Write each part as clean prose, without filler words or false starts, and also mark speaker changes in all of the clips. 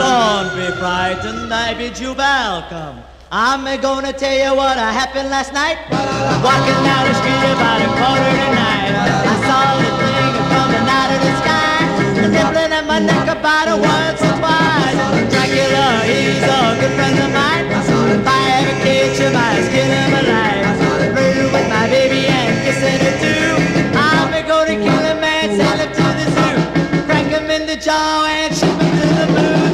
Speaker 1: Don't be frightened, I bid you welcome. I'm gonna tell you what happened last night. Walking down the street about 8:45. I saw the thing coming out of the sky, nibbling at my neck about once or twice. Dracula, he's a good friend of mine. If I ever catch him, I'll skin him alive. Flirting with my baby and kissing her too. I'm gonna kill him and send him to the zoo. Crank him in the jaw and ship him to the moon.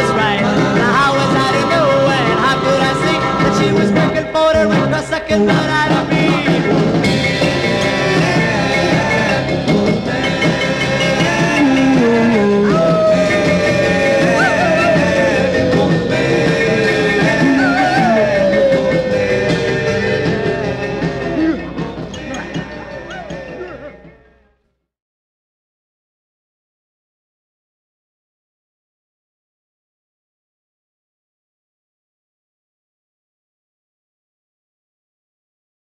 Speaker 1: Second